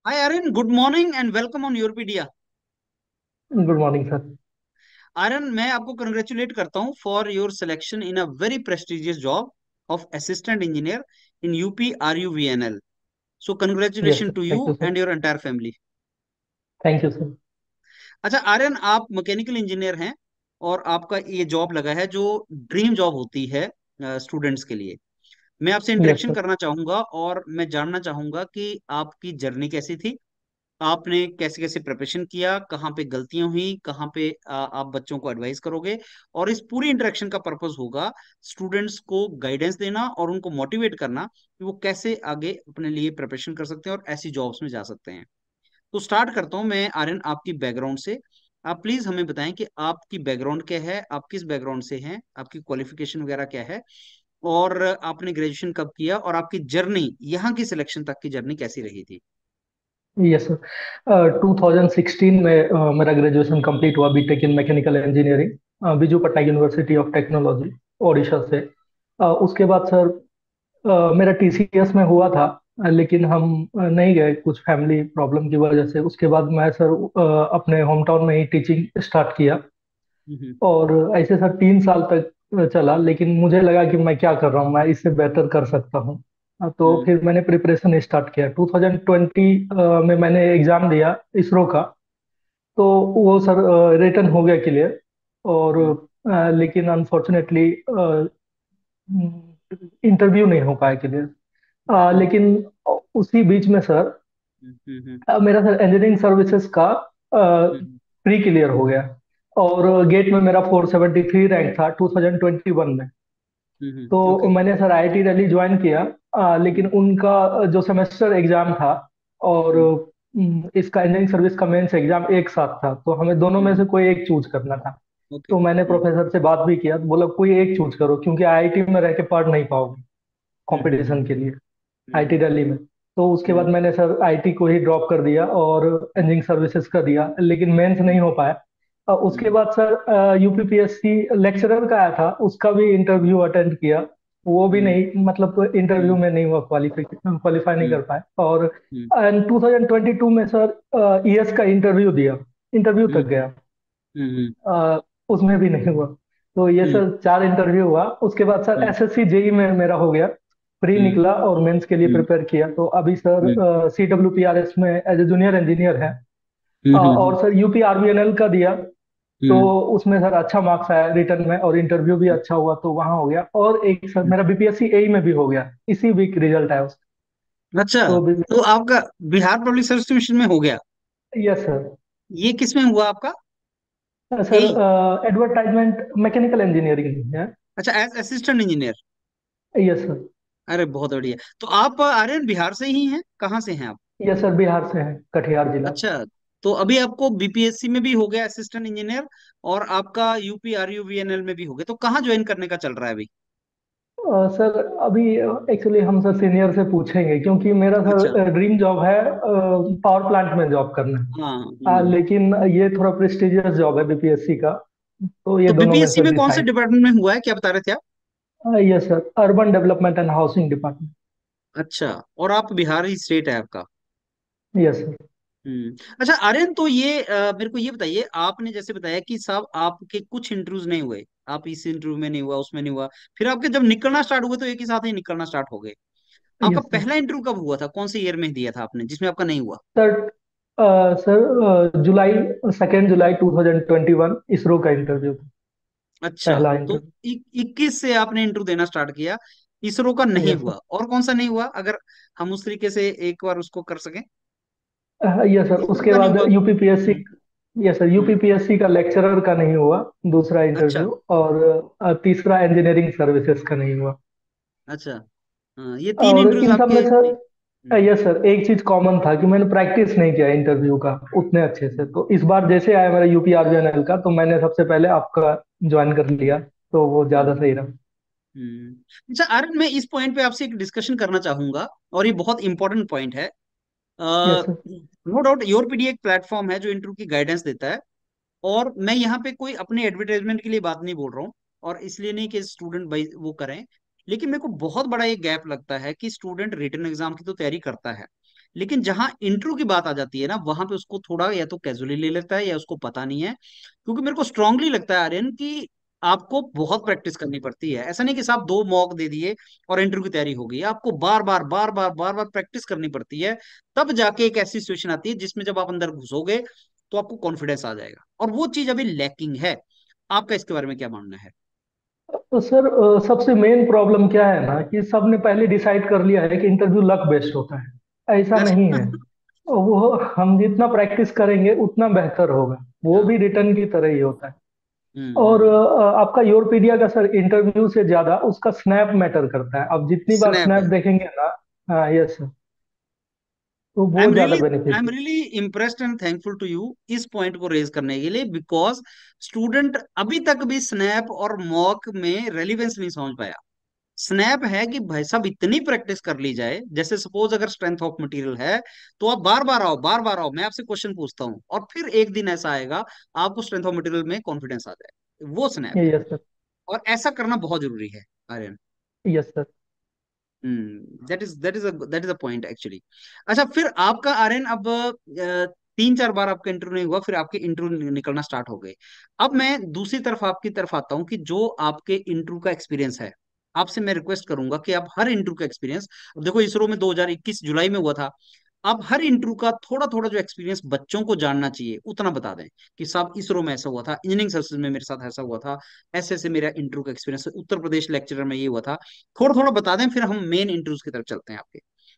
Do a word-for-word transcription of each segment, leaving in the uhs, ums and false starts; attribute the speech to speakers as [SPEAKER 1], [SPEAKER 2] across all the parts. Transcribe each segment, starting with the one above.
[SPEAKER 1] Hi Aryan, good morning and welcome on Europedia.
[SPEAKER 2] Good morning sir.
[SPEAKER 1] Aryan, मैं आपको congratulate करता हूँ for your selection in a very prestigious job of assistant engineer in UP R U V N L. So
[SPEAKER 2] yes
[SPEAKER 1] congratulation
[SPEAKER 2] sir,
[SPEAKER 1] too
[SPEAKER 2] thank
[SPEAKER 1] you
[SPEAKER 2] you sir.
[SPEAKER 1] And your entire family.
[SPEAKER 2] Thank you sir.
[SPEAKER 1] अच्छा आर्यन, आप mechanical engineer हैं और आपका ये job लगा है जो dream job होती है स्टूडेंट्स के लिए. मैं आपसे
[SPEAKER 2] यस
[SPEAKER 1] इंटरेक्शन
[SPEAKER 2] सर।
[SPEAKER 1] करना चाहूंगा और मैं जानना चाहूंगा कि आपकी जर्नी कैसी थी. आपने कैसे कैसे प्रिपरेशन किया, कहाँ पे गलतियां हुई, कहाँ पे आ, आप बच्चों को एडवाइस करोगे. और इस पूरी इंटरेक्शन का पर्पस होगा स्टूडेंट्स को गाइडेंस देना और उनको मोटिवेट करना कि वो कैसे आगे अपने लिए प्रिपरेशन कर सकते हैं और ऐसी जॉब्स में जा सकते हैं. तो स्टार्ट करता हूं मैं आर्यन आपकी बैकग्राउंड से. आप प्लीज हमें बताएं कि आपकी बैकग्राउंड क्या है, आप किस बैकग्राउंड से हैं, आपकी क्वालिफिकेशन वगैरह क्या है, और आपने ग्रेजुएशन कब किया, और आपकी जर्नी यहाँ की सिलेक्शन तक की जर्नी कैसी रही थी.
[SPEAKER 2] Yes sir, two thousand sixteen में uh, मेरा ग्रेजुएशन कंप्लीट हुआ, BTech in mechanical engineering, Biju Patnaik university of technology, Odisha से। uh, उसके बाद सर, uh, मेरा टीसीएस में हुआ था, uh, लेकिन हम uh, नहीं गए कुछ फैमिली प्रॉब्लम की वजह से। उसके बाद मैं सर uh, अपने होम टाउन में ही टीचिंग स्टार्ट किया।
[SPEAKER 1] हम्म.
[SPEAKER 2] और ऐसे सर तीन साल तक चला, लेकिन मुझे लगा कि मैं क्या कर रहा हूँ, मैं इससे बेहतर कर सकता हूँ। हाँ, तो
[SPEAKER 1] हम्म.
[SPEAKER 2] फिर मैंने प्रिपरेशन स्टार्ट किया। टू थाउजेंड ट्वेंटी में मैंने एग्जाम दिया इसरो का। तो वो सर रिटर्न हो गया क्लियर। और
[SPEAKER 1] हम्म.
[SPEAKER 2] अ, लेकिन अनफॉर्चुनेटली इंटरव्यू नहीं हो पाया क्लियर।
[SPEAKER 1] हम्म.
[SPEAKER 2] लेकिन उसी बीच में सर,
[SPEAKER 1] हम्म. हम्म.
[SPEAKER 2] अ, मेरा सर इंजीनियरिंग सर्विसेज का
[SPEAKER 1] हम्म.
[SPEAKER 2] प्री क्लियर हो गया। और गेट में मेरा फोर सेवेंटी थ्री रैंक था टू थाउजेंड ट्वेंटी वन में।
[SPEAKER 1] हम्म.
[SPEAKER 2] तो
[SPEAKER 1] ओके.
[SPEAKER 2] मैंने सर आईआईटी दिल्ली ज्वाइन किया। अ, लेकिन
[SPEAKER 1] हम्म.
[SPEAKER 2] उनका अ, जो सेमेस्टर एग्जाम था और
[SPEAKER 1] हम्म.
[SPEAKER 2] अम, इसका इंजीनियरिंग सर्विस का मेंस एग्जाम एक साथ था, तो हमें दोनों में
[SPEAKER 1] हम्म.
[SPEAKER 2] से कोई एक चूज करना था।
[SPEAKER 1] ओके.
[SPEAKER 2] तो मैंने
[SPEAKER 1] हम्म.
[SPEAKER 2] प्रोफेसर से बात भी किया, तो बोला कोई एक चूज करो, क्योंकि आईआईटी में रह के पढ़ नहीं पाओगे
[SPEAKER 1] हम्म.
[SPEAKER 2] कंपटीशन
[SPEAKER 1] हम्म.
[SPEAKER 2] के लिए, आईआईटी
[SPEAKER 1] हम्म.
[SPEAKER 2] दिल्ली में। तो उसके बाद
[SPEAKER 1] हम्म.
[SPEAKER 2] मैंने सर आईटी को ही ड्रॉप कर दिया और इंजीनियरिंग सर्विसेज का दिया, लेकिन मेंस नहीं हो पाया। अ, उसके
[SPEAKER 1] हम्म.
[SPEAKER 2] बाद सर यूपीपीएससी लेक्चरर का आया था, उसका भी इंटरव्यू अटेंड किया। वो भी
[SPEAKER 1] हम्म.
[SPEAKER 2] नहीं, मतलब इंटरव्यू
[SPEAKER 1] हम्म.
[SPEAKER 2] में नहीं हुआ, क्वालिफिकेशन क्वालिफाई नहीं
[SPEAKER 1] हम्म.
[SPEAKER 2] कर पाए। और
[SPEAKER 1] हम्म.
[SPEAKER 2] टू थाउजेंड ट्वेंटी टू में सर ईएस का इंटरव्यू दिया, इंटरव्यू तक
[SPEAKER 1] हम्म.
[SPEAKER 2] गया।
[SPEAKER 1] हम्म.
[SPEAKER 2] अ, उसमें भी नहीं हुआ। तो ये
[SPEAKER 1] हम्म.
[SPEAKER 2] सर चार इंटरव्यू हुआ। उसके बाद सर
[SPEAKER 1] हम्म.
[SPEAKER 2] एसएससी जेई में मेरा हो गया, प्री
[SPEAKER 1] हम्म.
[SPEAKER 2] निकला और मेंस के लिए
[SPEAKER 1] हम्म.
[SPEAKER 2] प्रिपेयर किया। तो अभी
[SPEAKER 1] हम्म.
[SPEAKER 2] Sir C W P R S में एज ए जूनियर इंजीनियर है। अ,
[SPEAKER 1] हम्म.
[SPEAKER 2] और सर यूपी आरबीएनएल का दिया। तो
[SPEAKER 1] हम्म.
[SPEAKER 2] उसमें सर अच्छा मार्क्स आया रिटर्न में, और इंटरव्यू भी अच्छा हुआ, तो वहां हो गया। और एक सर मेरा बीपीएससी एई में भी हो गया, इसी वीक रिजल्ट आया उसका।
[SPEAKER 1] अच्छा,
[SPEAKER 2] तो
[SPEAKER 1] तो आपका बिहार पब्लिक सर्विस कमीशन में हो गया.
[SPEAKER 2] Yes sir.
[SPEAKER 1] ये किस में हुआ आपका?
[SPEAKER 2] Sir
[SPEAKER 1] AE.
[SPEAKER 2] Advertisement mechanical engineering है।
[SPEAKER 1] अच्छा, as assistant engineer.
[SPEAKER 2] Yes sir.
[SPEAKER 1] अरे बहुत बढ़िया. तो आप आर्यन बिहार से ही हैं, कहाँ से हैं आप?
[SPEAKER 2] यस सर, बिहार से है, कटिहार जिला।
[SPEAKER 1] अच्छा, तो अभी आपको बी पी एस सी में भी हो गया असिस्टेंट इंजीनियर, और आपका U P R U V N L में भी हो गया, तो कहाँ ज्वाइन करने का चल रहा है अभी?
[SPEAKER 2] अ, सर अभी एक्चुअली हम सर सीनियर से पूछेंगे, क्योंकि मेरा
[SPEAKER 1] अच्छा.
[SPEAKER 2] सर ड्रीम जॉब है पावर प्लांट में जॉब करना।
[SPEAKER 1] हाँ.
[SPEAKER 2] अ,
[SPEAKER 1] हम्म.
[SPEAKER 2] लेकिन ये थोड़ा प्रेस्टिजियस जॉब है बीपीएससी का, तो ये
[SPEAKER 1] तो
[SPEAKER 2] दोनों में
[SPEAKER 1] बी पी एस सी
[SPEAKER 2] से
[SPEAKER 1] में कौन से
[SPEAKER 2] डिसाइड।
[SPEAKER 1] डिपार्टमेंट में हुआ है, क्या बता रहे थे आप?
[SPEAKER 2] Yes sir, urban development and housing department.
[SPEAKER 1] अच्छा, और आप बिहार ही स्टेट है आपका?
[SPEAKER 2] Yes sir.
[SPEAKER 1] हम्म. अच्छा आर्यन, तो ये अ, मेरे को ये बताइए, आपने जैसे बताया कि साहब आपके कुछ इंटरव्यूज नहीं हुए, आप इस इंटरव्यू में नहीं हुआ, उसमें नहीं हुआ, फिर आपके जब निकलना स्टार्ट हुए तो एक ही साथ ही निकलना स्टार्ट हो गए. आपका
[SPEAKER 2] यस सर।
[SPEAKER 1] पहला इंटरव्यू कब हुआ था, कौन से ईयर में दिया था आपने जिसमें आपका नहीं हुआ?
[SPEAKER 2] सर अ, सर अ, July, second July two thousand twenty one ISRO का इंटरव्यू था,
[SPEAKER 1] अच्छा,
[SPEAKER 2] पहला
[SPEAKER 1] तो
[SPEAKER 2] इंटरव्यू।
[SPEAKER 1] इक्कीस से आपने इंटरव्यू देना स्टार्ट किया, इसरो का नहीं
[SPEAKER 2] यस सर।
[SPEAKER 1] हुआ, और कौन सा नहीं हुआ, अगर हम उस तरीके से एक बार उसको कर सकें.
[SPEAKER 2] यस सर,
[SPEAKER 1] इसरो
[SPEAKER 2] उसके
[SPEAKER 1] का नहीं
[SPEAKER 2] बाद
[SPEAKER 1] हुआ.
[SPEAKER 2] यूपीपीएससी।
[SPEAKER 1] हम्म.
[SPEAKER 2] यस सर,
[SPEAKER 1] हम्म.
[SPEAKER 2] यूपीपीएससी का लेक्चरर का नहीं हुआ, दूसरा
[SPEAKER 1] अच्छा.
[SPEAKER 2] इंटरव्यू। और अ, तीसरा इंजीनियरिंग सर्विसेज का नहीं हुआ।
[SPEAKER 1] अच्छा. हाँ, ये तीन
[SPEAKER 2] और
[SPEAKER 1] इंटरव्यूज
[SPEAKER 2] इन सब में
[SPEAKER 1] आपके नहीं.
[SPEAKER 2] सर,
[SPEAKER 1] हम्म.
[SPEAKER 2] यस सर, एक चीज कॉमन था कि मैंने प्रैक्टिस नहीं किया इंटरव्यू का उतने अच्छे से।
[SPEAKER 1] हम्म.
[SPEAKER 2] तो इस बार जैसे आया मेरा यूपी आरबीएनएल का, तो मैंने सबसे पहले आपका ज्वाइन कर लिया, तो वो ज्यादा
[SPEAKER 1] हम्म.
[SPEAKER 2] सही रहा।
[SPEAKER 1] हम्म. अच्छा आर्यन, मैं इस पॉइंट पे आपसे एक डिस्कशन करना चाहूंगा, और ये बहुत इंपॉर्टेंट पॉइंट है.
[SPEAKER 2] Yes sir.
[SPEAKER 1] No doubt your P D एक प्लेटफॉर्म है जो इंटरव्यू की गाइडेंस देता है, और मैं यहाँ पे कोई अपने एडवर्टाइजमेंट के लिए बात नहीं बोल रहा हूँ, और इसलिए नहीं कि स्टूडेंट भाई वो करें. लेकिन मेरे को बहुत बड़ा एक गैप लगता है कि स्टूडेंट रिटन एग्जाम की तो तैयारी करता है, लेकिन जहां इंटरव्यू की बात आ जाती है ना, वहां पे उसको थोड़ा या तो कैजुअली ले लेता है या उसको पता नहीं है। क्योंकि मेरे को स्ट्रांगली लगता है आर्यन कि आपको बहुत प्रैक्टिस करनी पड़ती है। ऐसा नहीं कि साहब दो मॉक दे दिए और इंटरव्यू की तैयारी हो गई, आपको बार बार बार बार बार बार प्रैक्टिस करनी पड़ती है। तब जाके एक ऐसी सिचुएशन आती है जिसमें जब आप अंदर घुसोगे तो आपको कॉन्फिडेंस आ जाएगा, और वो चीज अभी लैकिंग है। आपका इसके बारे में क्या मानना है?
[SPEAKER 2] तो सर अ, सबसे मेन प्रॉब्लम क्या है ना कि सबने पहले डिसाइड कर लिया है कि इंटरव्यू लक बेस्ड होता है। ऐसा नहीं है। वो हम जितना प्रैक्टिस करेंगे उतना बेहतर होगा। वो भी रिटर्न की तरह ही होता है।
[SPEAKER 1] हम्म
[SPEAKER 2] और
[SPEAKER 1] हम्म।
[SPEAKER 2] अ, आपका योरपीडिया का सर इंटरव्यू से ज्यादा उसका स्नैप मैटर करता है। आप जितनी बार
[SPEAKER 1] स्नैप
[SPEAKER 2] स्नैप
[SPEAKER 1] है।
[SPEAKER 2] देखेंगे ना, हाँ यस सर, तो
[SPEAKER 1] आई
[SPEAKER 2] वो
[SPEAKER 1] एम
[SPEAKER 2] ज्यादा
[SPEAKER 1] really I am
[SPEAKER 2] beneficial.
[SPEAKER 1] Really impressed and thankful to you इस पॉइंट को रेज करने के लिए, बिकॉज स्टूडेंट अभी तक भी स्नैप और मॉक में रेलिवेंस नहीं समझ पाया। स्नैप है कि भाई साहब इतनी प्रैक्टिस कर ली जाए, जैसे सपोज अगर स्ट्रेंथ ऑफ मटेरियल है तो आप बार बार आओ बार बार आओ, मैं आपसे क्वेश्चन पूछता हूँ, और फिर एक दिन ऐसा आएगा आपको स्ट्रेंथ ऑफ मटेरियल में कॉन्फिडेंस आ जाए, वो स्नैप है।
[SPEAKER 2] Yes sir.
[SPEAKER 1] और ऐसा करना बहुत जरूरी है आर्यन।
[SPEAKER 2] Yes sir.
[SPEAKER 1] हम्म, that is that is that is a point actually. अच्छा, फिर आपका आर्यन अब अ, तीन चार बार आपका इंटरव्यू नहीं हुआ, फिर आपके इंटरव्यू निकलना स्टार्ट हो गए। अब मैं दूसरी तरफ आपकी तरफ आता हूँ कि जो आपके इंटरव्यू का एक्सपीरियंस है, आपसे मैं रिक्वेस्ट करूंगा कि आप हर इंटरव्यू का एक्सपीरियंस, अब देखो इसरो में दो हज़ार इक्कीस जुलाई में हुआ था, आप हर इंटरव्यू का थोड़ा थोड़ा जो एक्सपीरियंस बच्चों को जानना चाहिए उतना बता दें। कि साहब इसरो में ऐसा हुआ था, इंजीनियरिंग सर्विसेज में मेरे साथ ऐसा हुआ था, ऐसे ऐसे मेरा इंटरव्यू का एक्सपीरियंस, उत्तर प्रदेश लेक्चरर में ये हुआ था। थोड़ा थोड़ा बता दें, फिर हम मेन इंटरव्यूज की तरफ चलते हैं आपके।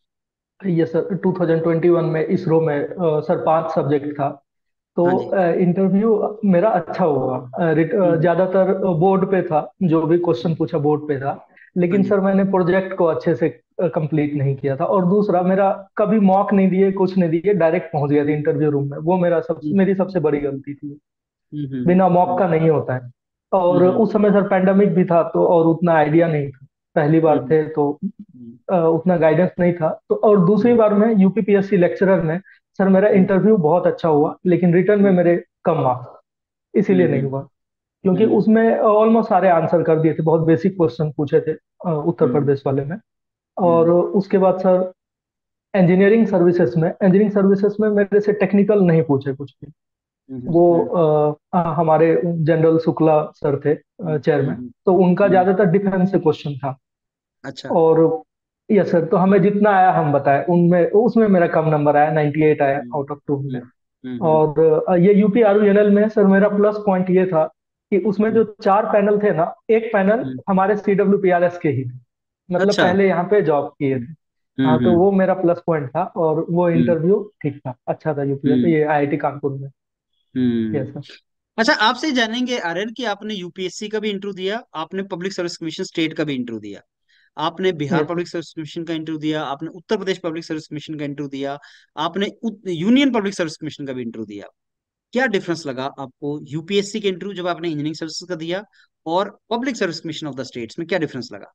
[SPEAKER 2] Yes sir, two thousand twenty one में इसरो में अ, सर पांच सब्जेक्ट था। तो
[SPEAKER 1] हाँ जी।
[SPEAKER 2] इंटरव्यू मेरा अच्छा हुआ। अ, रिट- अ,
[SPEAKER 1] हम्म।
[SPEAKER 2] ज्यादातर बोर्ड पे था, जो भी क्वेश्चन पूछा बोर्ड पे था।
[SPEAKER 1] हाँ
[SPEAKER 2] लेकिन
[SPEAKER 1] जी।
[SPEAKER 2] सर मैंने प्रोजेक्ट को अच्छे से कंप्लीट नहीं किया था। और दूसरा, मेरा कभी मॉक नहीं दिए, कुछ नहीं दिए, डायरेक्ट पहुंच गया था इंटरव्यू रूम में। वो मेरा सब
[SPEAKER 1] हम्म
[SPEAKER 2] मेरी सबसे बड़ी गलती थी।
[SPEAKER 1] हम्म हम्म
[SPEAKER 2] बिना मॉक
[SPEAKER 1] हम्म
[SPEAKER 2] का नहीं होता है। और
[SPEAKER 1] हम्म
[SPEAKER 2] उस समय सर पैंडेमिक भी था, तो और उतना आइडिया नहीं था। पहली बार
[SPEAKER 1] हम्म
[SPEAKER 2] थे तो
[SPEAKER 1] हम्म
[SPEAKER 2] अ, उतना गाइडेंस नहीं था। तो और दूसरी
[SPEAKER 1] हम्म
[SPEAKER 2] बार में यूपीपीएससी लेक्चरर में सर मेरा
[SPEAKER 1] हम्म
[SPEAKER 2] इंटरव्यू बहुत अच्छा हुआ, लेकिन रिटर्न में मेरे कम मार्क्स,
[SPEAKER 1] हम्म
[SPEAKER 2] इसीलिए नहीं
[SPEAKER 1] हम्म
[SPEAKER 2] हुआ। क्योंकि
[SPEAKER 1] हम्म
[SPEAKER 2] उसमें ऑलमोस्ट सारे आंसर कर दिए थे, बहुत बेसिक क्वेश्चन पूछे थे अ, उत्तर
[SPEAKER 1] हम्म
[SPEAKER 2] प्रदेश वाले में। और
[SPEAKER 1] हम्म
[SPEAKER 2] उसके बाद सर इंजीनियरिंग सर्विसेज में इंजीनियरिंग सर्विसेज में मेरे से टेक्निकल नहीं पूछे कुछ भी।
[SPEAKER 1] हम्म
[SPEAKER 2] वो
[SPEAKER 1] हम्म
[SPEAKER 2] अ, अ, हमारे जनरल शुक्ला सर थे
[SPEAKER 1] हम्म
[SPEAKER 2] चेयरमैन,
[SPEAKER 1] हम्म
[SPEAKER 2] तो उनका
[SPEAKER 1] हम्म,
[SPEAKER 2] ज्यादातर डिफेंस से क्वेश्चन था।
[SPEAKER 1] अच्छा।
[SPEAKER 2] और यस सर, तो हमें जितना आया हम बताए, उनमें उसमें मेरा कम नंबर आया, नाइंटी एट आया
[SPEAKER 1] हम्म
[SPEAKER 2] out of two
[SPEAKER 1] hmm
[SPEAKER 2] hundred.
[SPEAKER 1] हम्म हम्म
[SPEAKER 2] और अ, ये यूपी आरयूएनएल में सर मेरा प्लस पॉइंट ये था कि उसमें जो
[SPEAKER 1] हम्म
[SPEAKER 2] चार पैनल थे ना, एक पैनल
[SPEAKER 1] हम्म,
[SPEAKER 2] हमारे C W P R S के ही थे, मतलब
[SPEAKER 1] अच्छा।
[SPEAKER 2] पहले यहाँ पे जॉब किए
[SPEAKER 1] हम्म
[SPEAKER 2] थे। हाँ, तो
[SPEAKER 1] हम्म
[SPEAKER 2] वो मेरा प्लस पॉइंट था। और वो
[SPEAKER 1] हम्म
[SPEAKER 2] इंटरव्यू ठीक था, अच्छा था, यूपीएस
[SPEAKER 1] हम्म
[SPEAKER 2] ये आईआईटी कानपुर में।
[SPEAKER 1] हम्म।
[SPEAKER 2] Yes sir.
[SPEAKER 1] अच्छा, आपसे जानेंगे आर्यन कि आपने यूपीएससी का भी इंटरव्यू दिया, आपने पब्लिक सर्विस कमीशन स्टेट का भी इंटरव्यू दिया, आपने Bihar
[SPEAKER 2] yes sir.
[SPEAKER 1] Public service commission का इंटरव्यू दिया, आपने Uttar Pradesh public service commission का इंटरव्यू दिया, आपने उत- यूनियन पब्लिक सर्विस कमीशन का भी इंटरव्यू दिया। क्या डिफरेंस लगा आपको यूपीएससी के इंटरव्यू जब आपने इंजीनियरिंग सर्विसेज का दिया, और public service commission of the states में क्या डिफरेंस लगा?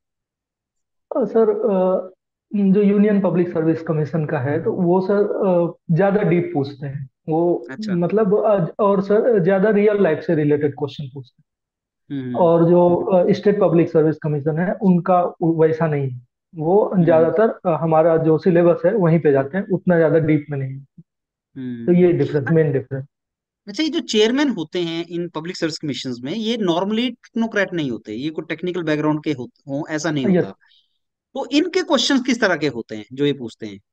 [SPEAKER 2] अ, सर अ, जो यूनियन पब्लिक सर्विस कमीशन का है, तो वो सर अ, ज्यादा डीप पूछते हैं वो।
[SPEAKER 1] अच्छा।
[SPEAKER 2] मतलब अ, और सर ज्यादा रियल लाइफ से रिलेटेड क्वेश्चन पूछते हैं।
[SPEAKER 1] हम्म
[SPEAKER 2] और जो स्टेट पब्लिक सर्विस कमीशन है उनका वैसा नहीं है। वो
[SPEAKER 1] हम्म
[SPEAKER 2] ज्यादातर अ, हमारा जो सिलेबस है वहीं पे जाते हैं, उतना ज्यादा डीप में नहीं। तो
[SPEAKER 1] हम्म।
[SPEAKER 2] ये डिफरेंस, मेन डिफरेंस।
[SPEAKER 1] अच्छा, ये जो चेयरमैन होते हैं इन पब्लिक सर्विस कमीशंस में, ये नॉर्मली टेक्नोक्रेट नहीं होते, ये कोई टेक्निकल बैकग्राउंड के हो, हो ऐसा नहीं
[SPEAKER 2] यस
[SPEAKER 1] होता। तो इनके क्वेश्चंस किस तरह के होते हैं जो ये पूछते हैं?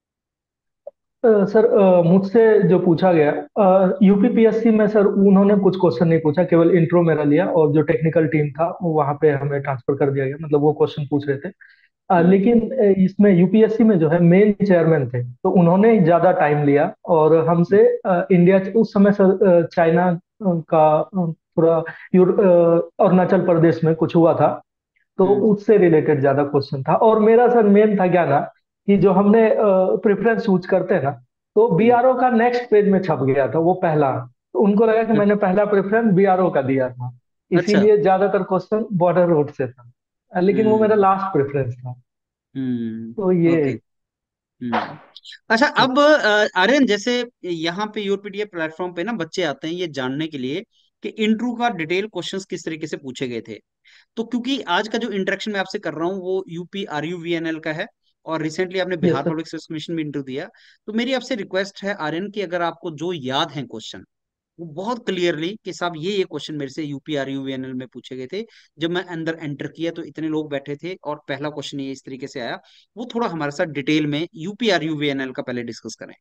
[SPEAKER 2] सर, अ, मुझसे जो पूछा गया, यूपीपीएससी में सर उन्होंने कुछ क्वेश्चन नहीं पूछा, केवल इंट्रो मेरा लिया, और जो टेक्निकल टीम था वो वहाँ पे हमें ट्रांसफर कर दिया गया, मतलब वो क्वेश्चन पूछ रहे थे। अ,
[SPEAKER 1] हम्म
[SPEAKER 2] लेकिन अ, इसमें यूपीएससी में जो है मेन चेयरमैन थे, तो उन्होंने ज्यादा टाइम लिया। और हमसे अ, इंडिया, उस समय सर अ, चाइना अ, का अ, थोड़ा यूर- अ, अरुणाचल प्रदेश में कुछ हुआ था, तो
[SPEAKER 1] हम्म
[SPEAKER 2] उससे रिलेटेड ज्यादा क्वेश्चन था। और मेरा सर मेन था क्या ना, कि जो हमने प्रेफरेंस चूज करते हैं ना, तो
[SPEAKER 1] हम्म,
[SPEAKER 2] बीआरओ का नेक्स्ट पेज में छप गया था वो पहला। तो उनको लगा कि
[SPEAKER 1] हम्म,
[SPEAKER 2] मैंने पहला प्रेफरेंस बीआरओ का दिया था,
[SPEAKER 1] अच्छा।
[SPEAKER 2] इसीलिए ज्यादातर क्वेश्चन बॉर्डर रोड से था। अ, लेकिन वो मेरा
[SPEAKER 1] हम्म
[SPEAKER 2] लास्ट प्रेफरेंस था। तो
[SPEAKER 1] हम्म
[SPEAKER 2] ये।
[SPEAKER 1] ओके। हम्म। अच्छा, अब अ, आर्यन, जैसे यहाँ पे यूपीडीए प्लेटफॉर्म पे ना बच्चे आते हैं ये जानने के लिए कि इंटरव्यू का डिटेल क्वेश्चंस किस तरीके से पूछे गए थे। तो क्योंकि आज का जो इंटरेक्शन मैं आपसे कर रहा हूँ वो UP R U V N L का है, और रिसेंटली आपने
[SPEAKER 2] yes
[SPEAKER 1] Bihar
[SPEAKER 2] sir.
[SPEAKER 1] Public service commission में इंटरव्यू दिया। तो मेरी आपसे रिक्वेस्ट है आर्यन की, अगर आपको जो याद है क्वेश्चन, वो बहुत क्लियरली कि साहब ये ये क्वेश्चन मेरे से UP R U V N L में पूछे गए थे, जब मैं अंदर एंटर किया तो इतने लोग बैठे थे और पहला क्वेश्चन ये इस तरीके से आया, वो थोड़ा हमारे साथ डिटेल में UP R U V N L का पहले डिस्कस करें।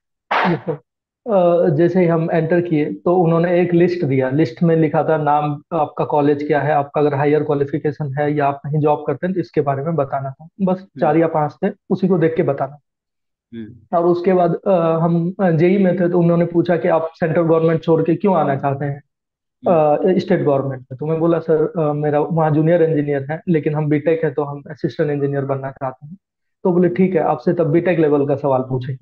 [SPEAKER 2] Yes sir. अ, जैसे ही हम एंटर किए तो उन्होंने एक लिस्ट दिया। लिस्ट में लिखा था नाम, आपका कॉलेज क्या है, आपका अगर हायर क्वालिफिकेशन है या आप कहीं जॉब करते हैं तो इसके बारे में बताना था। बस
[SPEAKER 1] हम्म।
[SPEAKER 2] चार या पांच थे, उसी को देख के बताना।
[SPEAKER 1] हम्म।
[SPEAKER 2] और उसके बाद अ, हम जेई में थे तो उन्होंने पूछा कि आप सेंट्रल गवर्नमेंट छोड़ के क्यों आना चाहते हैं
[SPEAKER 1] हम्म।
[SPEAKER 2] स्टेट गवर्नमेंट में। तो मैं बोला सर अ, मेरा वहाँ जूनियर इंजीनियर है, लेकिन हम बीटेक है तो हम असिस्टेंट इंजीनियर बनना चाहते हैं। तो बोले
[SPEAKER 1] हम्म।
[SPEAKER 2] ठीक है, आपसे तब बीटेक लेवल का सवाल पूछेंगे।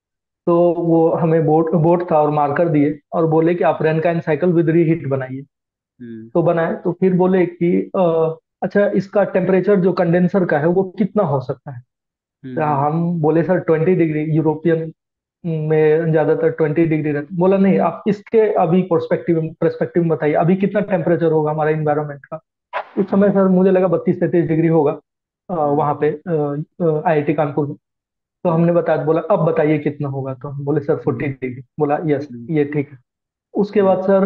[SPEAKER 2] तो वो हमें बोर्ड बोर्ड था और मार्कर दिए और बोले कि आप रैनकाइन साइकिल विद रीहीट बनाइए।
[SPEAKER 1] हम्म।
[SPEAKER 2] तो बनाए तो फिर बोले कि अ, अच्छा इसका टेम्परेचर जो कंडेंसर का है वो कितना हो सकता है। तो
[SPEAKER 1] हम्म।
[SPEAKER 2] हम बोले सर ट्वेंटी डिग्री, यूरोपियन में ज्यादातर ट्वेंटी डिग्री रहता। बोला नहीं, आप इसके अभी पर्सपेक्टिव पर्सपेक्टिव में बताइए, अभी कितना टेम्परेचर होगा हमारा इन्वायरमेंट का। उस समय सर मुझे लगा बत्तीस तैंतीस डिग्री होगा अ,
[SPEAKER 1] हम्म।
[SPEAKER 2] वहाँ पे आई आई टी कानपुर में। तो
[SPEAKER 1] हम्म।
[SPEAKER 2] हमने बताया, बोला अब बताइए कितना होगा। तो हम बोले सर फोर्टी डिग्री। बोला यस
[SPEAKER 1] हम्म।
[SPEAKER 2] ये ठीक है। उसके
[SPEAKER 1] हम्म।
[SPEAKER 2] बाद सर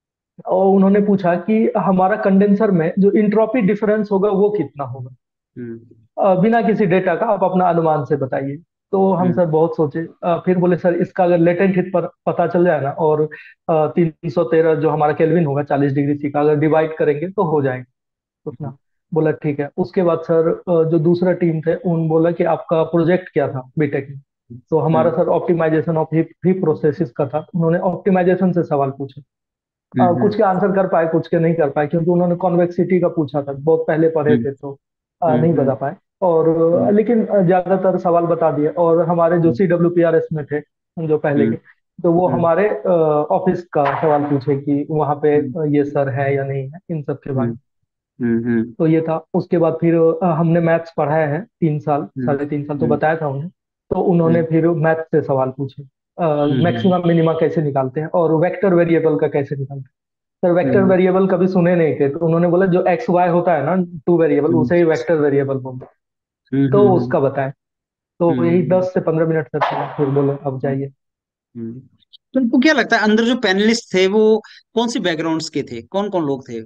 [SPEAKER 2] और उन्होंने पूछा कि हमारा कंडेंसर में जो इंट्रोपी डिफरेंस होगा वो कितना होगा।
[SPEAKER 1] हम्म।
[SPEAKER 2] अ, बिना किसी डेटा का आप अपना अनुमान से बताइए। तो हम
[SPEAKER 1] हम्म।
[SPEAKER 2] सर बहुत सोचे। अ, फिर बोले सर इसका अगर लेटेंट हीट पर पता चल जाए ना, और तीन सौ तेरह जो हमारा केल्विन होगा चालीस डिग्री सी का, अगर डिवाइड करेंगे तो हो जाएगा उतना। बोला ठीक है। उसके बाद सर अ, जो दूसरा टीम थे उन बोला कि आपका प्रोजेक्ट क्या था बीटेक में। तो हमारा
[SPEAKER 1] हम्म।
[SPEAKER 2] Sir optimisation of heap heap processes का था। उन्होंने ऑप्टिमाइजेशन से सवाल पूछे।
[SPEAKER 1] हम्म।
[SPEAKER 2] अ,
[SPEAKER 1] हम्म।
[SPEAKER 2] कुछ के आंसर कर पाए, कुछ के नहीं कर पाए, क्योंकि उन्होंने कॉन्वेक्सिटी का पूछा था, बहुत पहले पढ़े
[SPEAKER 1] हम्म।
[SPEAKER 2] थे तो अ, नहीं
[SPEAKER 1] हम्म।
[SPEAKER 2] बता पाए। और अ,
[SPEAKER 1] हम्म।
[SPEAKER 2] लेकिन अ, ज्यादातर सवाल बता दिए। और हमारे जो C W P R S में थे जो पहले
[SPEAKER 1] हम्म।
[SPEAKER 2] के, तो वो
[SPEAKER 1] हम्म।
[SPEAKER 2] हमारे ऑफिस का सवाल पूछे कि वहाँ पे
[SPEAKER 1] हम्म।
[SPEAKER 2] अ, ये सर है या नहीं है, इन सब के बारे
[SPEAKER 1] हम्म।
[SPEAKER 2] में।
[SPEAKER 1] हम्म। हम्म।
[SPEAKER 2] तो ये था। उसके बाद फिर अ, हमने मैथ्स पढ़ाया है तीन साल,
[SPEAKER 1] हम्म।
[SPEAKER 2] साढ़े तीन साल तो
[SPEAKER 1] हम्म।
[SPEAKER 2] बताया था उन्हें। तो उन्होंने
[SPEAKER 1] हम्म।
[SPEAKER 2] फिर मैथ्स से सवाल पूछे,
[SPEAKER 1] हम्म।
[SPEAKER 2] मैक्सिमम मिनिमा कैसे निकालते हैं और वेक्टर वेरिएबल का कैसे निकालते हैं। सर वेक्टर
[SPEAKER 1] हम्म।
[SPEAKER 2] वेरिएबल कभी सुने नहीं थे, तो उन्होंने बोला जो एक्स वाई होता है ना, टू वेरिएबल,
[SPEAKER 1] हम्म।
[SPEAKER 2] उसे ही वेक्टर वेरिएबल बोलते हैं।
[SPEAKER 1] हम्म।
[SPEAKER 2] तो
[SPEAKER 1] हम्म।
[SPEAKER 2] उसका बताएं। तो
[SPEAKER 1] हम्म।
[SPEAKER 2] यही
[SPEAKER 1] हम्म।
[SPEAKER 2] दस से पंद्रह मिनट तक चला, फिर बोले अब जाइए।
[SPEAKER 1] हम्म। तुमको क्या लगता है अंदर जो पैनलिस्ट थे वो कौन सी बैकग्राउंड्स के थे, कौन कौन लोग थे?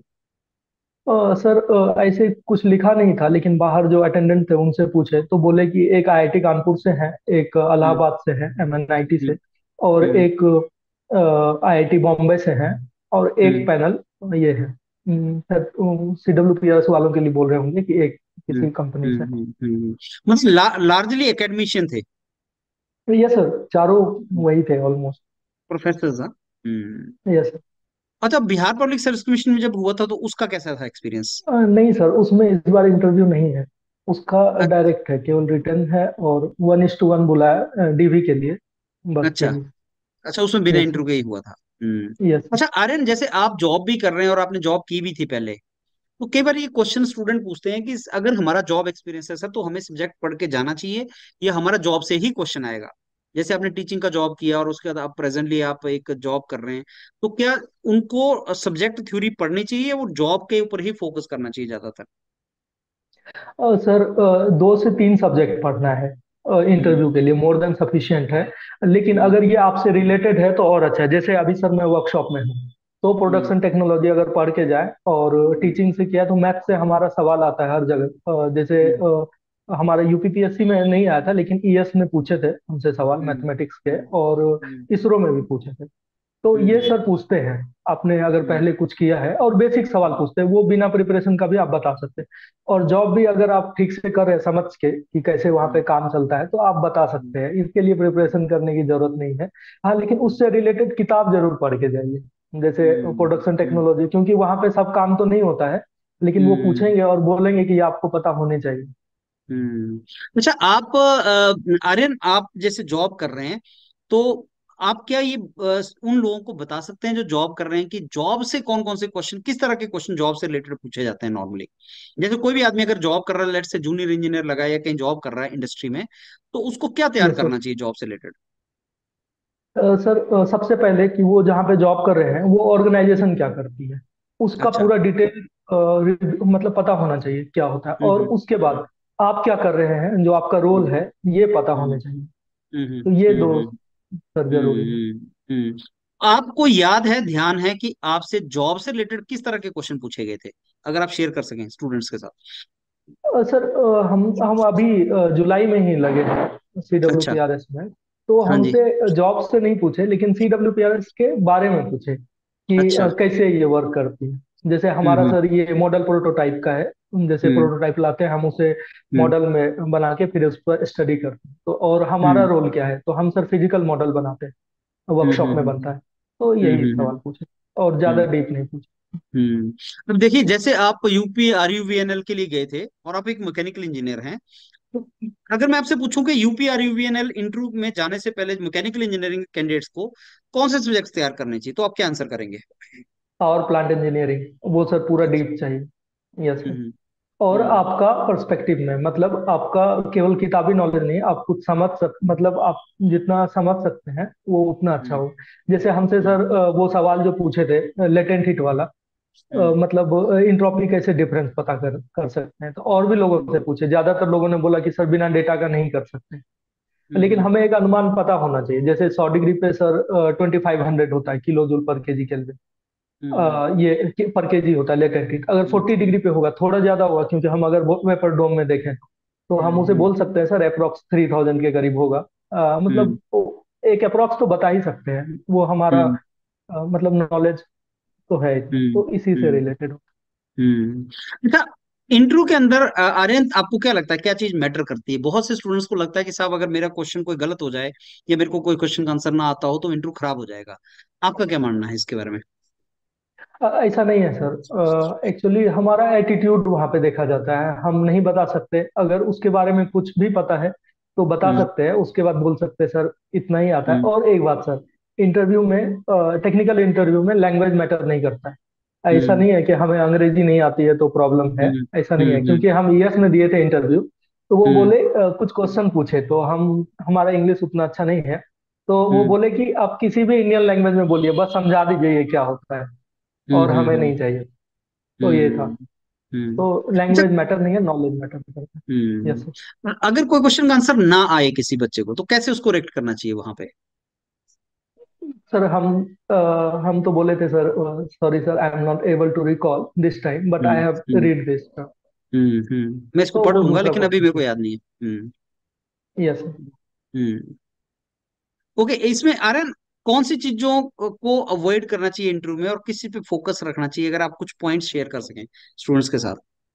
[SPEAKER 2] अ, सर अ, ऐसे कुछ लिखा नहीं था, लेकिन बाहर जो अटेंडेंट थे उनसे पूछे तो बोले कि एक आई आई टी कानपुर से है, एक
[SPEAKER 1] हम्म।
[SPEAKER 2] इलाहाबाद से है एम एन आई टी
[SPEAKER 1] हम्म।
[SPEAKER 2] से, और
[SPEAKER 1] हम्म।
[SPEAKER 2] एक आई आई टी बॉम्बे से है, और एक
[SPEAKER 1] हम्म।
[SPEAKER 2] पैनल ये है। सी डब्ल्यू पी एस वालों के लिए बोल रहे होंगे कि एक
[SPEAKER 1] हम्म।
[SPEAKER 2] किसी कंपनी से।
[SPEAKER 1] हम्म। हम्म। मतलब ला, लार्जली एकेडमिशियन थे।
[SPEAKER 2] यस सर, चारों वही थे ऑलमोस्ट।
[SPEAKER 1] प्रोफेसर। हम्म।
[SPEAKER 2] Yes sir.
[SPEAKER 1] अच्छा, बिहार पब्लिक सर्विस कमीशन में जब हुआ था तो उसका कैसा था एक्सपीरियंस?
[SPEAKER 2] नहीं सर, उसमें इस बार इंटरव्यू नहीं है। उसका
[SPEAKER 1] अच्छा।
[SPEAKER 2] डायरेक्ट है, केवल रिटर्न है, और वन इज टू वन बुलाया डी वी के लिए, बस
[SPEAKER 1] अच्छा।
[SPEAKER 2] यही।
[SPEAKER 1] अच्छा, उसमें बिना
[SPEAKER 2] यस सर।
[SPEAKER 1] इंटरव्यू के ही हुआ था। हम्म।
[SPEAKER 2] Yes sir.
[SPEAKER 1] अच्छा आर्यन, जैसे आप जॉब भी कर रहे हैं और आपने जॉब की भी थी पहले, तो कई बार ये क्वेश्चन स्टूडेंट पूछते हैं कि अगर हमारा जॉब एक्सपीरियंस है सर तो हमें सब्जेक्ट पढ़ के जाना चाहिए या हमारा जॉब से ही क्वेश्चन आएगा? जैसे आपने टीचिंग का जॉब किया और उसके बाद आप प्रेजेंटली आप एक जॉब कर रहे हैं, तो क्या उनको सब्जेक्ट थ्योरी पढ़नी चाहिए या वो जॉब के ऊपर ही फोकस करना चाहिए ज्यादातर?
[SPEAKER 2] अ, सर अ, दो से तीन सब्जेक्ट पढ़ना है
[SPEAKER 1] हम्म।
[SPEAKER 2] इंटरव्यू के लिए, मोर देन सफिशिएंट है। लेकिन
[SPEAKER 1] हम्म।
[SPEAKER 2] अगर ये आपसे रिलेटेड है तो और अच्छा है। जैसे अभी सर मैं वर्कशॉप में हूँ, तो
[SPEAKER 1] हम्म।
[SPEAKER 2] प्रोडक्शन टेक्नोलॉजी अगर पढ़ के जाए और
[SPEAKER 1] हम्म।
[SPEAKER 2] टीचिंग से किया तो मैथ से हमारा सवाल आता है हर जगह। अ, जैसे
[SPEAKER 1] हम्म।
[SPEAKER 2] अ, हमारा U P P S C में नहीं आया था, लेकिन ई एस में पूछे थे हमसे सवाल
[SPEAKER 1] हम्म।
[SPEAKER 2] मैथमेटिक्स के,
[SPEAKER 1] हम्म।
[SPEAKER 2] और
[SPEAKER 1] हम्म।
[SPEAKER 2] इसरो में भी पूछे थे। तो ये
[SPEAKER 1] हम्म।
[SPEAKER 2] सर पूछते हैं, आपने अगर
[SPEAKER 1] हम्म।
[SPEAKER 2] पहले कुछ किया है, और बेसिक सवाल पूछते हैं, वो बिना प्रिपरेशन का भी आप बता सकते हैं। और जॉब भी अगर आप ठीक से कर रहे हैं समझ के कि कैसे वहां पे
[SPEAKER 1] हम्म।
[SPEAKER 2] काम चलता है, तो आप बता
[SPEAKER 1] हम्म।
[SPEAKER 2] सकते हैं। इसके लिए प्रिपरेशन करने की जरूरत नहीं है। हाँ, लेकिन उससे रिलेटेड किताब जरूर पढ़ के जाइए, जैसे
[SPEAKER 1] हम्म।
[SPEAKER 2] प्रोडक्शन
[SPEAKER 1] हम्म।
[SPEAKER 2] टेक्नोलॉजी, क्योंकि वहां पे सब काम तो नहीं होता है, लेकिन वो
[SPEAKER 1] हम्म।
[SPEAKER 2] पूछेंगे और बोलेंगे कि ये आपको पता होने चाहिए।
[SPEAKER 1] हम्म। अच्छा आप अ, आर्यन, आप जैसे जॉब कर रहे हैं, तो आप क्या ये अ, उन लोगों को बता सकते हैं जो जॉब कर रहे हैं कि जॉब से कौन कौन से क्वेश्चन, किस तरह के क्वेश्चन जॉब से रिलेटेड पूछे जाते हैं नॉर्मली? जैसे कोई भी आदमी अगर जॉब कर रहा है, लेट से जूनियर इंजीनियर लगा है या कहीं जॉब कर रहा है इंडस्ट्री में, तो उसको क्या तैयार
[SPEAKER 2] यस सर।
[SPEAKER 1] करना चाहिए जॉब से रिलेटेड?
[SPEAKER 2] अ, सर अ, सबसे पहले कि वो जहाँ पे जॉब कर रहे हैं वो ऑर्गेनाइजेशन क्या करती है, उसका
[SPEAKER 1] अच्छा।
[SPEAKER 2] पूरा डिटेल मतलब पता होना चाहिए क्या होता है।
[SPEAKER 1] हम्म।
[SPEAKER 2] और
[SPEAKER 1] हम्म।
[SPEAKER 2] उसके बाद
[SPEAKER 1] हम्म।
[SPEAKER 2] आप क्या कर रहे हैं, जो आपका रोल है, ये पता
[SPEAKER 1] हम्म
[SPEAKER 2] होना चाहिए।
[SPEAKER 1] हम्म
[SPEAKER 2] तो ये दो
[SPEAKER 1] हम्म
[SPEAKER 2] सर जरूरी है।
[SPEAKER 1] हम्म हम्म। आपको याद है, ध्यान है कि आपसे जॉब से रिलेटेड किस तरह के क्वेश्चन पूछे गए थे, अगर आप शेयर कर सकें स्टूडेंट्स के साथ?
[SPEAKER 2] अ, सर अ, हम हम अभी अ, जुलाई में ही लगे हैं सी डब्ल्यू
[SPEAKER 1] अच्छा।
[SPEAKER 2] पी आर एस में। तो
[SPEAKER 1] हाँ जी।
[SPEAKER 2] हमसे जॉब से नहीं पूछे, लेकिन C W P R S के बारे में पूछे कि
[SPEAKER 1] अच्छा।
[SPEAKER 2] अ, कैसे ये वर्क करती है। जैसे
[SPEAKER 1] हम्म
[SPEAKER 2] हमारा
[SPEAKER 1] हम्म
[SPEAKER 2] सर ये मॉडल प्रोटोटाइप का है। जैसे
[SPEAKER 1] हम्म
[SPEAKER 2] प्रोटोटाइप लाते हैं हम उसे
[SPEAKER 1] हम्म
[SPEAKER 2] मॉडल में बना के फिर उस पर स्टडी करते हैं। तो और हमारा
[SPEAKER 1] हम्म
[SPEAKER 2] रोल क्या है, तो हम सर फिजिकल मॉडल बनाते हैं,
[SPEAKER 1] हम्म
[SPEAKER 2] वर्कशॉप में
[SPEAKER 1] हम्म
[SPEAKER 2] बनता है। तो
[SPEAKER 1] हम्म
[SPEAKER 2] यही
[SPEAKER 1] हम्म
[SPEAKER 2] सवाल पूछे और ज्यादा
[SPEAKER 1] हम्म
[SPEAKER 2] डीप नहीं पूछे।
[SPEAKER 1] हम्म। अब देखिए, जैसे आप UP R U V N L के लिए गए थे और आप एक मैकेनिकल इंजीनियर हैं, तो अगर मैं आपसे पूछूं कि UP R U V N L interview में जाने से पहले मैकेनिकल इंजीनियरिंग कैंडिडेट्स को कौन से सब्जेक्ट तैयार करने चाहिए, तो आप क्या आंसर करेंगे?
[SPEAKER 2] और प्लांट इंजीनियरिंग, वो सर पूरा
[SPEAKER 1] अच्छा।
[SPEAKER 2] डीप चाहिए। यस।
[SPEAKER 1] हम्म
[SPEAKER 2] और
[SPEAKER 1] हम्म
[SPEAKER 2] आपका पर्सपेक्टिव में, मतलब आपका केवल किताबी नॉलेज नहीं, आप कुछ समझ सक मतलब आप जितना समझ सकते हैं वो उतना अच्छा
[SPEAKER 1] हम्म
[SPEAKER 2] हो। जैसे हमसे
[SPEAKER 1] हम्म
[SPEAKER 2] सर अ, वो सवाल जो पूछे थे लेटेंट हीट वाला, अ,
[SPEAKER 1] हम्म
[SPEAKER 2] मतलब इंट्रोपी कैसे डिफरेंस पता कर कर सकते हैं, तो और भी लोगों
[SPEAKER 1] हम्म
[SPEAKER 2] से पूछे। ज्यादातर लोगों ने बोला कि सर बिना डेटा का नहीं कर सकते। लेकिन
[SPEAKER 1] हम्म
[SPEAKER 2] हमें एक अनुमान पता होना चाहिए। जैसे सौ डिग्री पे सर ट्वेंटी फाइव हंड्रेड होता है kilo joule per KG kelvin.
[SPEAKER 1] हम्म
[SPEAKER 2] अ, ये पर केजी होता है लेटेंट हीट। अगर
[SPEAKER 1] हम्म
[SPEAKER 2] फोर्टी डिग्री पे होगा थोड़ा ज्यादा होगा, क्योंकि हम अगर वेपर डोम में देखें तो हम उसे
[SPEAKER 1] हम्म
[SPEAKER 2] बोल सकते हैं सर अप्रोक्स थ्री थाउजेंड के करीब होगा। अ, मतलब
[SPEAKER 1] हम्म
[SPEAKER 2] वो एक अप्रोक्स तो बता ही सकते हैं, वो हमारा
[SPEAKER 1] हम्म
[SPEAKER 2] अ, मतलब नॉलेज तो है इतना,
[SPEAKER 1] हम्म
[SPEAKER 2] तो इसी से
[SPEAKER 1] हम्म
[SPEAKER 2] रिलेटेड हो।
[SPEAKER 1] हम्म। अच्छा, इंटरव्यू के अंदर अ, आर्यन, आपको क्या लगता है, क्या चीज मैटर करती है? बहुत से स्टूडेंट्स को लगता है कि साहब अगर मेरा क्वेश्चन कोई गलत हो जाए या मेरे को कोई क्वेश्चन का आंसर ना आता हो तो इंटरव्यू खराब हो जाएगा। आपका क्या मानना है इसके बारे में?
[SPEAKER 2] अ, ऐसा नहीं है सर। एक्चुअली हमारा एटीट्यूड वहाँ पे देखा जाता है। हम नहीं बता सकते, अगर उसके बारे में कुछ भी पता है तो बता
[SPEAKER 1] हम्म
[SPEAKER 2] सकते हैं, उसके बाद बोल सकते हैं सर इतना ही आता है।
[SPEAKER 1] हम्म
[SPEAKER 2] और एक बात सर, इंटरव्यू में, टेक्निकल इंटरव्यू में लैंग्वेज मैटर नहीं करता है। ऐसा
[SPEAKER 1] हम्म
[SPEAKER 2] नहीं है कि हमें अंग्रेजी नहीं आती है तो प्रॉब्लम है।
[SPEAKER 1] हम्म
[SPEAKER 2] ऐसा नहीं है,
[SPEAKER 1] हम्म हम्म
[SPEAKER 2] क्योंकि हम यूएस में दिए थे इंटरव्यू। तो वो
[SPEAKER 1] हम्म
[SPEAKER 2] बोले, अ, कुछ क्वेश्चन पूछे तो हम, हमारा इंग्लिश उतना अच्छा नहीं है, तो वो
[SPEAKER 1] हम्म
[SPEAKER 2] बोले कि आप किसी भी इंडियन लैंग्वेज में बोलिए, बस समझा दीजिए ये क्या होता है,
[SPEAKER 1] हम्म
[SPEAKER 2] और
[SPEAKER 1] हम्म
[SPEAKER 2] हमें
[SPEAKER 1] हम्म
[SPEAKER 2] नहीं चाहिए। तो ये था।
[SPEAKER 1] हम्म हम्म।
[SPEAKER 2] तो
[SPEAKER 1] अच्छा।
[SPEAKER 2] लैंग्वेज मैटर नहीं है, नॉलेज मैटर करता है। यस।
[SPEAKER 1] हम्म। अगर कोई क्वेश्चन का आंसर ना आए किसी बच्चे को, तो कैसे उसको रेक्ट करना चाहिए वहां पे?
[SPEAKER 2] सर हम अ, हम तो बोले थे sir, sorry sir I am not able to recall this time but I
[SPEAKER 1] hmm
[SPEAKER 2] have
[SPEAKER 1] hmm
[SPEAKER 2] read this.
[SPEAKER 1] हम्म हम्म। मैं इसको
[SPEAKER 2] तो
[SPEAKER 1] पढ़
[SPEAKER 2] वो
[SPEAKER 1] लूंगा
[SPEAKER 2] दूसरा
[SPEAKER 1] लेकिन अभी
[SPEAKER 2] क्वेश्चन
[SPEAKER 1] मेरे को
[SPEAKER 2] था।
[SPEAKER 1] याद नहीं है। हम्म
[SPEAKER 2] यस।
[SPEAKER 1] हम्म। ओके, इसमें आर्यन, कौन सी चीजों को अवॉइड करना चाहिए इंटरव्यू में और किसी पे फोकस रखना चाहिए, अगर आप कुछ पॉइंट्स शेयर कर सकें स्टूडेंट्स के साथ?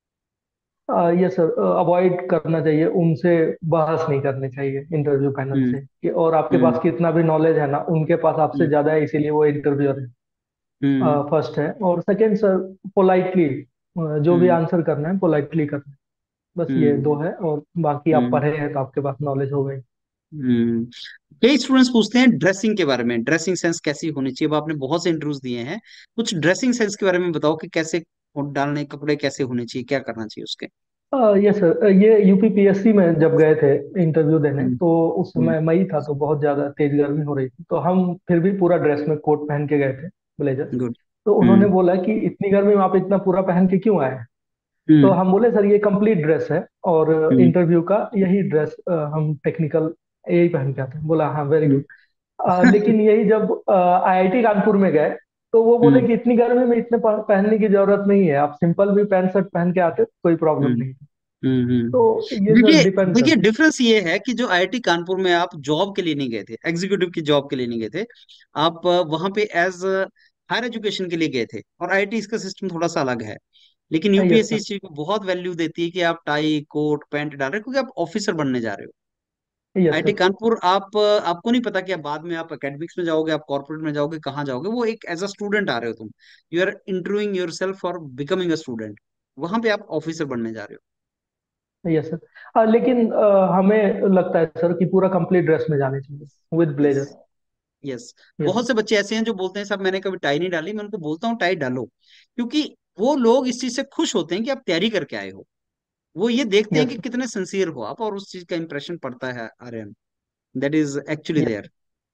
[SPEAKER 2] यस सर, अवॉइड करना चाहिए, उनसे बहस नहीं करनी चाहिए इंटरव्यू पैनल
[SPEAKER 1] हम्म
[SPEAKER 2] से, कि और आपके
[SPEAKER 1] हम्म
[SPEAKER 2] पास कितना भी नॉलेज है ना, उनके पास आपसे
[SPEAKER 1] हम्म
[SPEAKER 2] ज्यादा है, इसीलिए वो इंटरव्यूअर है।
[SPEAKER 1] हम्म
[SPEAKER 2] फर्स्ट है। और सेकंड सर, पोलाइटली जो भी
[SPEAKER 1] हम्म
[SPEAKER 2] आंसर करना है पोलाइटली करना है। बस ये दो
[SPEAKER 1] हम्म
[SPEAKER 2] है, और बाकी आप
[SPEAKER 1] हम्म
[SPEAKER 2] पढ़े हैं तो आपके पास नॉलेज हो गई।
[SPEAKER 1] हम्म। कई स्टूडेंट्स पूछते हैं ड्रेसिंग के बारे में, ड्रेसिंग सेंस कैसी होनी चाहिए। अब आपने बहुत से इंटरव्यूज दिए हैं, कुछ ड्रेसिंग सेंस के बारे में बताओ कि कैसे कोट डालने, कपड़े कैसे होने चाहिए, क्या करना चाहिए उसके?
[SPEAKER 2] यस सर, ये यूपी पी एस सी में जब गए थे इंटरव्यू देने,
[SPEAKER 1] हम्म
[SPEAKER 2] तो उस
[SPEAKER 1] हम्म
[SPEAKER 2] समय मई था तो बहुत ज्यादा तेज गर्मी हो रही थी, तो हम फिर भी पूरा ड्रेस में कोट पहन के गए थे, ब्लेजर।
[SPEAKER 1] गुड।
[SPEAKER 2] तो उन्होंने
[SPEAKER 1] हम्म
[SPEAKER 2] बोला कि इतनी गर्मी में आप इतना पूरा पहन के क्यों आए हैं? तो
[SPEAKER 1] हम्म
[SPEAKER 2] हम बोले सर ये कंप्लीट ड्रेस है, और
[SPEAKER 1] हम्म
[SPEAKER 2] इंटरव्यू का यही ड्रेस हम टेक्निकल यही पहन के आते हैं। बोला हाँ वेरी
[SPEAKER 1] हम्म
[SPEAKER 2] गुड। लेकिन यही जब आई आई टी कानपुर में गए, तो वो बोले
[SPEAKER 1] हम्म
[SPEAKER 2] कि इतनी गर्मी में इतने पह- पहनने की जरूरत नहीं है, आप सिंपल भी पैंट शर्ट पहन के आते तो कोई प्रॉब्लम
[SPEAKER 1] हम्म
[SPEAKER 2] नहीं।
[SPEAKER 1] हम्म
[SPEAKER 2] तो
[SPEAKER 1] हम्म।
[SPEAKER 2] ये सर
[SPEAKER 1] देखिए,
[SPEAKER 2] डिपेंड
[SPEAKER 1] देखिए
[SPEAKER 2] करता
[SPEAKER 1] डिफरेंस ये है कि जो आई आई टी कानपुर में आप जॉब के लिए नहीं गए थे, एग्जीक्यूटिव की जॉब के लिए नहीं गए थे, आप वहां पे एज हायर एजुकेशन के लिए गए थे, और आई आई टी इसका सिस्टम थोड़ा सा अलग है। लेकिन
[SPEAKER 2] है। Yes
[SPEAKER 1] U P S C
[SPEAKER 2] sir.
[SPEAKER 1] इस चीज को बहुत वैल्यू देती है कि आप टाई कोट पैंट डाल रहे हो, क्योंकि आप ऑफिसर बनने जा रहे हो।
[SPEAKER 2] Yes
[SPEAKER 1] I I T
[SPEAKER 2] sir.
[SPEAKER 1] Kanpur, आप आपको नहीं पता कि आप बाद में आप एकेडमिक्स में जाओगे, आप कॉर्पोरेट में जाओगे, कहाँ जाओगे, वो एक एज अ स्टूडेंट आ रहे हो तुम। You are interviewing yourself for becoming a student. वहां पे आप ऑफिसर बनने जा रहे
[SPEAKER 2] यस सर। हाँ, लेकिन अ, हमें लगता है सर कि पूरा कंप्लीट ड्रेस में जाने चाहिए विद
[SPEAKER 1] हो।
[SPEAKER 2] ब्लेजर।
[SPEAKER 1] यस।
[SPEAKER 2] यस
[SPEAKER 1] बहुत से बच्चे ऐसे हैं जो बोलते हैं साहब मैंने कभी टाई नहीं डाली। मैं उनको बोलता हूँ टाई डालो, क्योंकि वो लोग इस चीज से खुश होते हैं कि आप तैयारी करके आए हो। वो ये देखते हैं
[SPEAKER 2] यस
[SPEAKER 1] कि कितने सिंसियर हो आप, और उस चीज का इंप्रेशन पड़ता है Aryan. That is actually
[SPEAKER 2] yes.
[SPEAKER 1] There.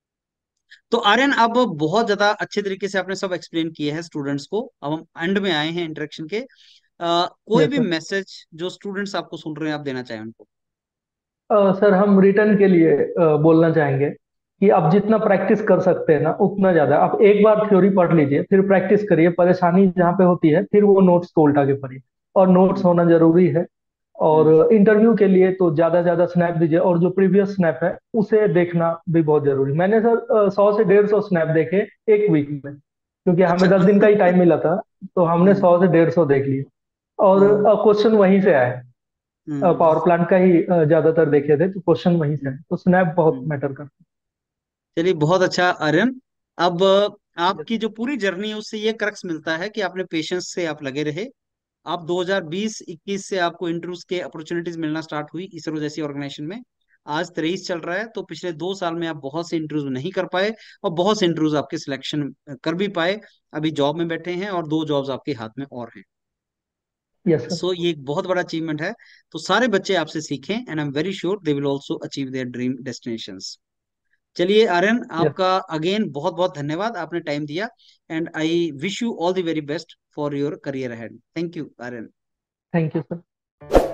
[SPEAKER 1] तो आर्यन, अब बहुत ज्यादा अच्छे तरीके से आपने सब एक्सप्लेन किए हैं स्टूडेंट्स को। अब हम एंड में आए हैं इंटरेक्शन के। कोई
[SPEAKER 2] यस
[SPEAKER 1] भी
[SPEAKER 2] सर।
[SPEAKER 1] मैसेज जो स्टूडेंट्स आपको सुन रहे हैं आप देना चाहें उनको।
[SPEAKER 2] सर हम रिटर्न के लिए अ, बोलना चाहेंगे कि आप जितना प्रैक्टिस कर सकते हैं ना उतना ज्यादा। आप एक बार थ्योरी पढ़ लीजिए, फिर प्रैक्टिस करिए। परेशानी जहाँ पे होती है फिर वो नोट्स को उल्टा के पढ़िए, और नोट्स
[SPEAKER 1] हम्म।
[SPEAKER 2] होना जरूरी है।
[SPEAKER 1] हम्म।
[SPEAKER 2] और इंटरव्यू के लिए तो ज्यादा ज्यादा स्नैप दीजिए, और जो प्रीवियस स्नैप है उसे देखना भी बहुत जरूरी। मैंने सर सौ से डेढ़ सौ स्नैप देखे एक वीक में, क्योंकि हमें
[SPEAKER 1] अच्छा।
[SPEAKER 2] दस दिन का ही टाइम मिला था। तो हमने
[SPEAKER 1] हम्म।
[SPEAKER 2] सौ से डेढ़ सौ देख लिए, और
[SPEAKER 1] हम्म।
[SPEAKER 2] क्वेश्चन वहीं से आए।
[SPEAKER 1] हम्म।
[SPEAKER 2] पावर प्लांट का ही अ, ज्यादातर देखे थे, तो क्वेश्चन वहीं से
[SPEAKER 1] हम्म।
[SPEAKER 2] आए, तो स्नैप बहुत
[SPEAKER 1] हम्म।
[SPEAKER 2] मैटर करता
[SPEAKER 1] चलिए बहुत अच्छा आर्यन। अब
[SPEAKER 2] है।
[SPEAKER 1] आपकी जो पूरी जर्नी है उससे ये क्रक्स मिलता है कि आपने पेशेंस से आप लगे रहे। आप दो हज़ार बीस-इक्कीस से आपको इंटरव्यूज के अपॉर्चुनिटीज मिलना स्टार्ट हुई इसरो जैसी ऑर्गेनाइजेशन में। आज तेईस चल रहा है, तो पिछले दो साल में आप बहुत से इंटरव्यूज नहीं कर पाए और बहुत से इंटरव्यूज आपके सिलेक्शन कर भी पाए। अभी जॉब में बैठे हैं और दो जॉब्स आपके हाथ में और हैं।
[SPEAKER 2] Yes sir.
[SPEAKER 1] सो ये एक बहुत बड़ा अचीवमेंट है। तो सारे बच्चे आपसे सीखें and I am very sure they will also achieve their dream destinations. चलिए आर्यन,
[SPEAKER 2] यस।
[SPEAKER 1] आपका अगेन बहुत बहुत धन्यवाद, आपने टाइम दिया। And I wish you all the very best for your career ahead. Thank you Aryan.
[SPEAKER 2] Thank you sir.